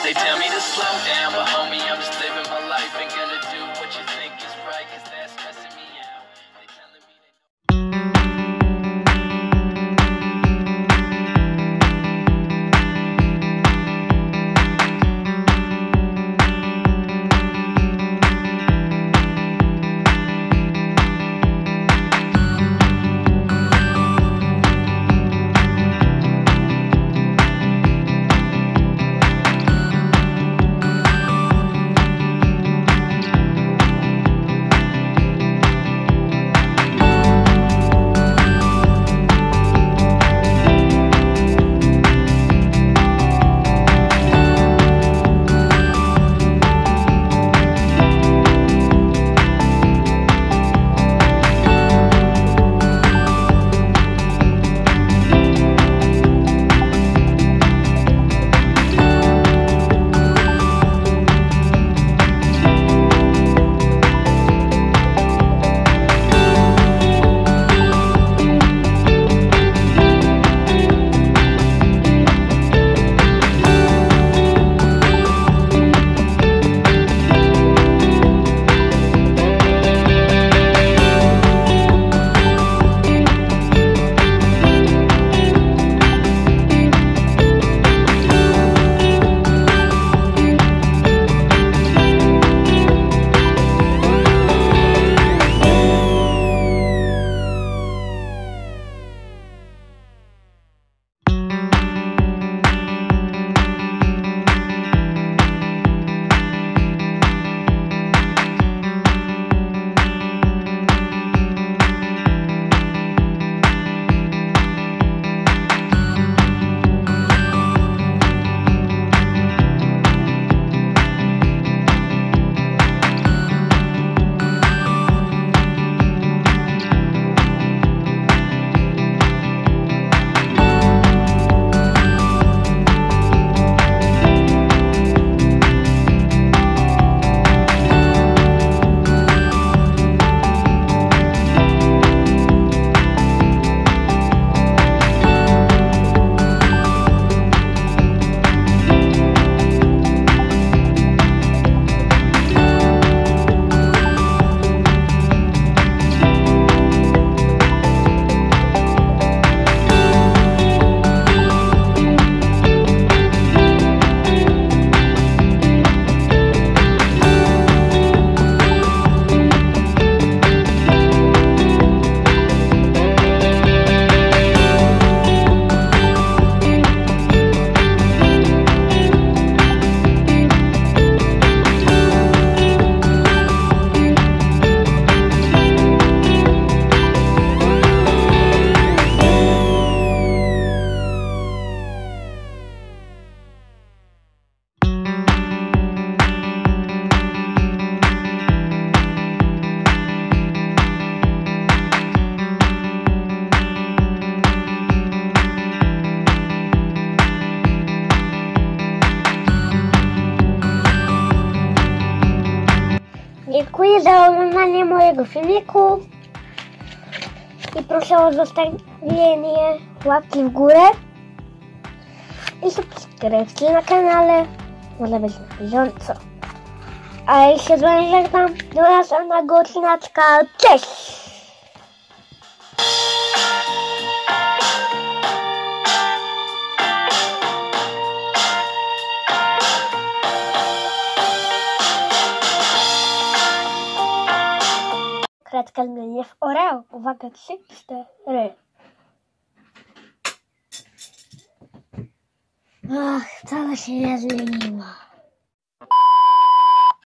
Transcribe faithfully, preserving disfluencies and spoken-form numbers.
They tell me to slow down, but homie, I'm just living my life. Ain't gonna do what you think is right, cause that's stressing me out. They telling me they Dziękuję za oglądanie mojego filmiku i proszę o zostawienie łapki w górę i subskrypcji na kanale, może być na bieżąco. A ja się z wami żegnam, do następnego odcineczka, cześć! Kredka zmienię w Oreo. Uwaga, trzy, cztery. Ach, wcale się nie zmieniła.